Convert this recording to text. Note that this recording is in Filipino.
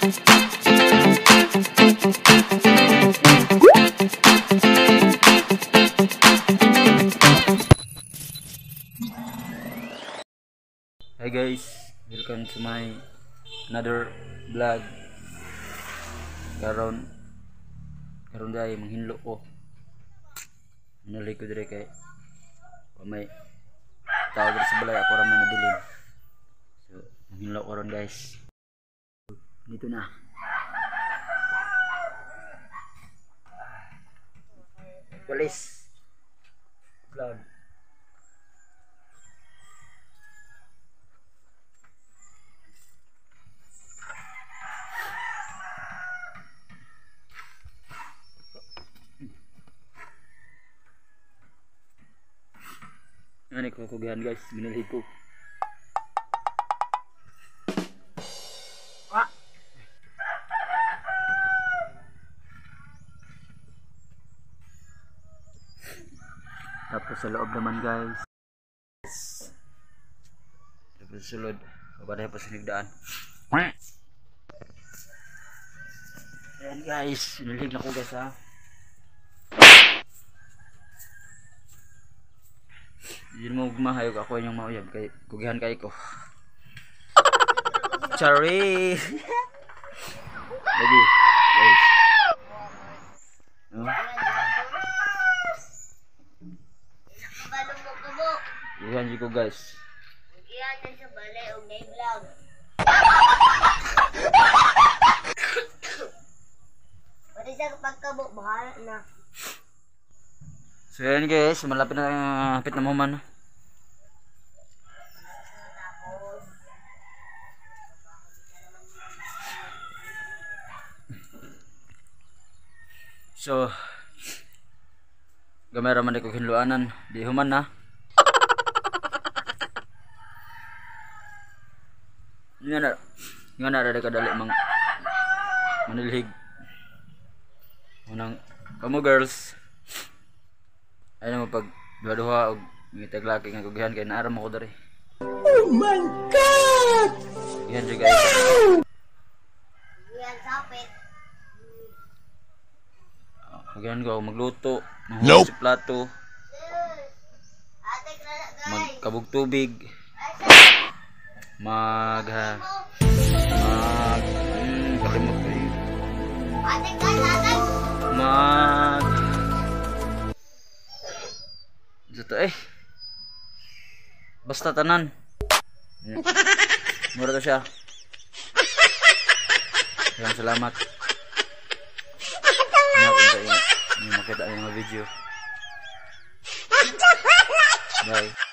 Hi guys, welcome to my another vlog. Karon dai manghinlo ko. Nalay ko dire kay may tao dire sa balay ako ra man nabilin. So, manghinlo ko ron guys. Dito na. Walis. Vlog. Ano ko kugihan guys, binili ko. Tapos sa loob naman guys. Tapos sulod, mabaday pa sa nigdaan. Ayan guys, binilig na ko guys ha. Hindi mo gumahayog ako yung mauyab kay kugihan kay ko. Chari. Lagi guys. No? Kugihan ko guys. Kugihan na sa balay og day vlog. Pwede sa pagkabok bahala na. So yan guys, malapit na maman. So gamay ra man ko hinluanan, di human na. Nga na ra kadali mang manilhig. Unang kamo girls. Ayun mo pag duha-duha og ngitaglaki nga kugihan kay naara mo ko diri. Oh my god. Yan juga guys. Kugihan sapit. Kugihan ko magluto, maghugas sa plato, Ate krala guys. magkabog tubig, kalimot ko yun. Ate krala Dito basta tanan. Mura to siya. Salamat. Makita yung mga video. Bye.